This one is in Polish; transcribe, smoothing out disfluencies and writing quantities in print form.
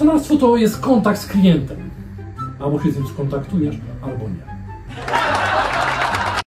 Sprzedażstwo to jest kontakt z klientem. Albo się z nim skontaktujesz, albo nie.